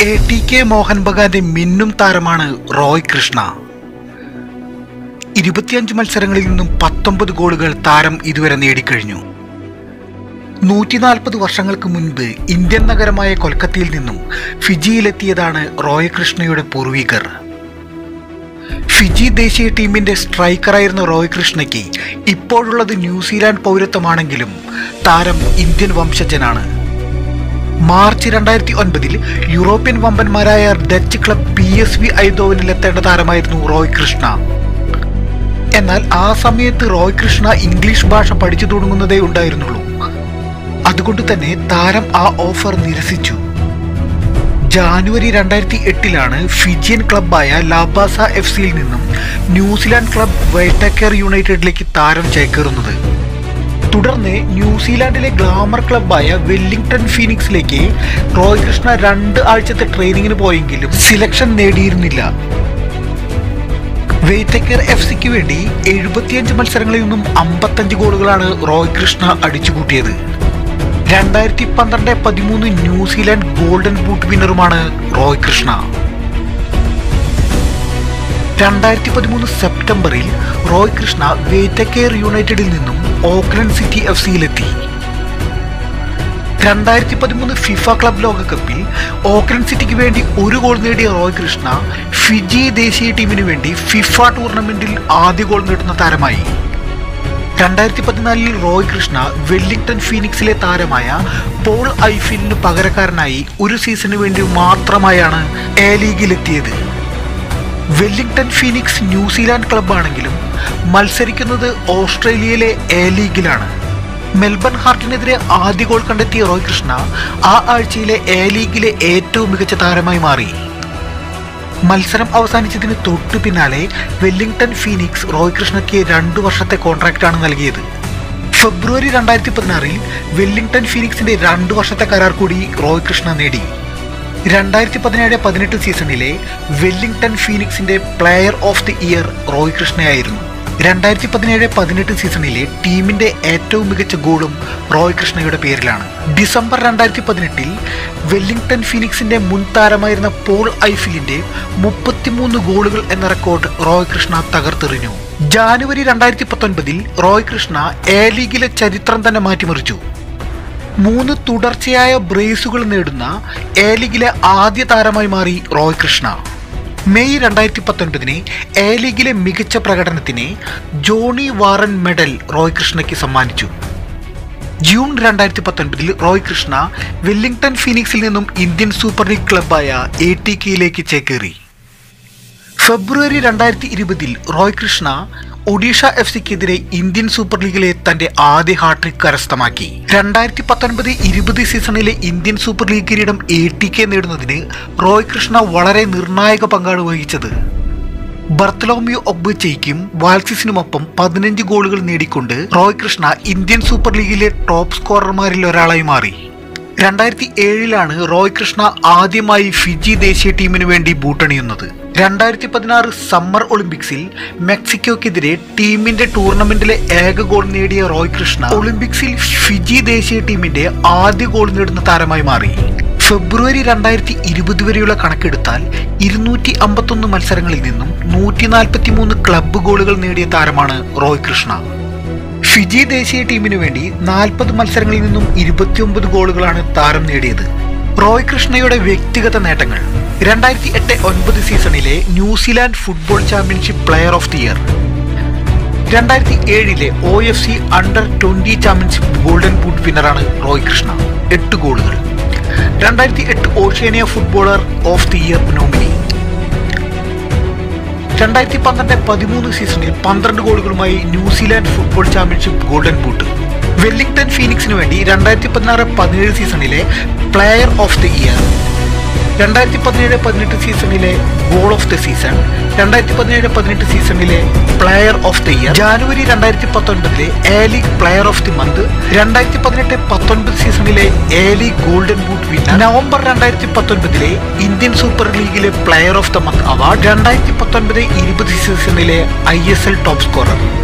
ATK Mohan ബഗാന്റെ മിന്നും താരമാണ് റോയ് കൃഷ്ണ. 25 മത്സരങ്ങളിൽ നിന്നും 19 ഗോളുകൾ താരം ഇതുവരെ നേടിക്കഴിഞ്ഞു. 140 വർഷങ്ങൾക്ക് മുൻപ് ഇന്ത്യൻ നഗരമായ കൊൽക്കത്തയിൽ നിന്നും ഫിജിയിലെത്തിയതാണ് റോയ് കൃഷ്ണയുടെ പൂർവികർ. ഫിജി ദേശീയ ടീമിന്റെ സ്ട്രൈക്കറായിരുന്ന റോയ് കൃഷ്ണയ്ക്ക് ഇപ്പോഴുള്ളത് ന്യൂസിലാൻഡ് പൗരത്വമാണെങ്കിലും താരം ഇന്ത്യൻ വംശജനാണ്. മാർച്ച് 2009 യൂറോപ്യൻ വമ്പന്മാരായ ഡച്ച് ക്ലബ് PSV ഐദോവനിലെത്തേണ്ട താരമായിരുന്നു റോയ് കൃഷ്ണ. എന്നാൽ ആ സമയത്ത് റോയ് കൃഷ്ണ ഇംഗ്ലീഷ് ഭാഷ പഠിച്ചു തുടങ്ങുന്നതേ ഉണ്ടായിരുന്നുള്ളൂ. അതുകൊണ്ട് തന്നെ താരം ആ ഓഫർ നിരസിച്ചു. ജാനുവരി 2008 ഫിജിയൻ ക്ലബായ ലാബാസ FC നിന്നും ന്യൂസിലാൻഡ് ക്ലബ് വെൽട്ടക്കർ യുണൈറ്റഡിലേക്ക് താരം ചേക്കേറുന്നത്. തുടർന്ന് ന്യൂസിലാൻഡിലെ ഗ്ലാമർ ക്ലബായ വെല്ലിംഗ്ടൺ ഫീനിക്സിലേക്ക് റോയ് കൃഷ്ണ 2 ആഴ്ചത്തെ ട്രെയിനിങ്ങിന് പോയെങ്കിലും സിലക്ഷൻ നേടിയിരുന്നില്ല. വെൽട്ടക്കർ FCക്ക് വേണ്ടി 75 മത്സരങ്ങളിൽ നിന്നും 55 ഗോളുകളാണ് റോയ് കൃഷ്ണ അടിച്ചുകൂട്ടിയത്. 2012-13 ന്യൂസിലാൻഡ് ഗോൾഡൻ ബൂട്ട് വിന്നറുമാണ് റോയ് കൃഷ്ണ. 2013 സെപ്റ്റംബറിൽ റോയ് കൃഷ്ണ വെൽട്ടക്കർ യുണൈറ്റഡിൽ നിന്നും ഓക്ലൻഡ് സിറ്റി FCയിലെത്തി. 2013 ഫിഫ ക്ലബ് ലോകകപ്പിൽ ഓക്ലൻഡ് സിറ്റിക്ക് വേണ്ടി 1 ഗോൾ നേടിയ റോയ് കൃഷ്ണ ഫിജി ദേശീയ ടീമിന് വേണ്ടി ഫിഫ ടൂർണമെന്റിൽ ആദ്യ ഗോൾ നേടുന്ന താരമായി. 2014 റോയ് കൃഷ്ണ വെല്ലിംഗ്ടൺ ഫീനിക്സിലെ താരമായ പോൾ ഐഫിലിന് പകരക്കാരനായി ഒരു സീസണിന് വേണ്ടി മാത്രമായാണ് A ലീഗിലെത്തിയത്. വെല്ലിംഗ്ടൺ ഫീനിക്സ് ന്യൂസിലാൻഡ് ക്ലബ്ബാണെങ്കിലും മത്സരിക്കുന്നത് ഓസ്ട്രേലിയയിലെ A ലീഗിലാണ്. മെൽബൺ ഹാർട്ടിനെതിരെ ആദ്യ ഗോൾ കണ്ടെത്തിയ റോയ് കൃഷ്ണ ആ ആഴ്ചയിലെ A ലീഗിലെ ഏറ്റവും മികച്ച താരമായി മാറി. മത്സരം അവസാനിച്ചതിന് തൊട്ടു പിന്നാലെ വെല്ലിംഗ്ടൺ ഫീനിക്സ് റോയ് കൃഷ്ണയ്ക്ക് 2 വർഷത്തെ കോൺട്രാക്റ്റാണ് നൽകിയത്. ഫെബ്രുവരി 2016 വെല്ലിംഗ്ടൺ ഫീനിക്സിന്റെ 2 വർഷത്തെ കരാർ കൂടി റോയ് കൃഷ്ണ നേടി. 2017-18 സീസണിലെ വെല്ലിംഗ്ടൺ ഫീനിക്സിന്റെ player of the year Roy കൃഷ്ണയായിരുന്നു. 2017-18 സീസണിലെ ടീമിന്റെ ഏറ്റവും മികച്ച ഗോളും റോയ് കൃഷ്ണയുടെ പേരിലാണ്. ഡിസംബർ 2018 വെല്ലിംഗ്ടൺ ഫീനിക്സിന്റെ മുൻ താരമായിരുന്ന പോൾ ഐഫിലിന്റെ 33 ഗോളുകൾ എന്ന റെക്കോർഡ് റോയ് കൃഷ്ണ തകർത്തെറിഞ്ഞു. ജാനുവരി 2019 റോയ് കൃഷ്ണ A ലീഗിലെ ചരിത്രം തന്നെ മാറ്റിമറിച്ചു. 3 തുടർച്ചയായ ബ്രേസുകൾ നേടുന്ന A ലീഗിലെ ആദ്യ താരമായി മാറി റോയ് കൃഷ്ണ. മെയ് 2019 A ലീഗിലെ മികച്ച പ്രകടനത്തിന് ജോണി വാറൻ മെഡൽ റോയ് കൃഷ്ണയ്ക്ക് സമ്മാനിച്ചു. ജൂൺ 2019 റോയ് കൃഷ്ണ വെല്ലിംഗ്ടൺ ഫീനിക്സിൽ നിന്നും ഇന്ത്യൻ സൂപ്പർ ലീഗ് ക്ലബായ ATKയിലേക്ക് ചേക്കേറി. ഫെബ്രുവരി 2020 റോയ് കൃഷ്ണ ഒഡീഷ FCക്കെതിരെ ഇന്ത്യൻ സൂപ്പർ ലീഗിലെ തന്റെ ആദ്യ ഹാട്രിക് കരസ്ഥമാക്കി. 2019-20 സീസണിലെ ഇന്ത്യൻ സൂപ്പർ ലീഗ് കിരീടം ATK നേടുന്നതിന് റോയ് കൃഷ്ണ വളരെ നിർണായക പങ്കാണ് വഹിച്ചത്. ബർത്തലോമിയോ ഒബ്ബച്ചയ്ക്കും വാൽസിസിനുമൊപ്പം 15 ഗോളുകൾ നേടിക്കൊണ്ട് റോയ് കൃഷ്ണ ഇന്ത്യൻ സൂപ്പർ ലീഗിലെ ടോപ്പ് സ്കോറർമാരിൽ ഒരാളായി മാറി. 2007 റോയ് കൃഷ്ണ ആദ്യമായി ഫിജി ദേശീയ ടീമിന് വേണ്ടി ബൂട്ടണിയുന്നത്. 2016 സമ്മർ ഒളിമ്പിക്സിൽ മെക്സിക്കോക്കെതിരെ ടീമിന്റെ ടൂർണമെന്റിലെ ഏക ഗോൾ നേടിയ റോയ് കൃഷ്ണ ഒളിമ്പിക്സിൽ ഫിജി ദേശീയ ടീമിന്റെ ആദ്യ ഗോൾ നേടുന്ന താരമായി മാറി. ഫെബ്രുവരി 2020 വരെയുള്ള കണക്കെടുത്താൽ 251 മത്സരങ്ങളിൽ നിന്നും 143 ക്ലബ്ബ് ഗോളുകൾ നേടിയ താരമാണ് റോയ് കൃഷ്ണ. ഫിജി ദേശീയ ടീമിനു വേണ്ടി 40 മത്സരങ്ങളിൽ നിന്നും 29 ഗോളുകളാണ് താരം നേടിയത്. റോയ് കൃഷ്ണയുടെ വ്യക്തിഗത നേട്ടങ്ങൾ: 2008-9 സീസണിലെ New Zealand football championship player of the year, 2007 OFC under 20 ചാമ്പ്യൻഷിപ്പ് ഗോൾഡൻ ബൂട്ട് വിന്നറാണ് റോയ് കൃഷ്ണ, 8 ഗോളുകൾ. 2008 Oceania footballer of the year nominee. 2012-13 സീസണിൽ 12 ഗോളുകളുമായി New Zealand football championship golden boot. Wellington ഫീനിക്സിന് വേണ്ടി 2016-17 സീസണിലെ പ്ലെയർ ഓഫ് ദി ഇയർ, 2017-18 സീസണിലെ ഗോൾ ഓഫ് ദി സീസൺ, 2017-18 സീസണിലെ player of the year, January 2019 A league player of the month, 2018-19 സീസണിലെ A league golden boot winner, November 2019 Indian super ലീഗിലെ player of the month award, 2019-20 സീസണിലെ ISL top scorer.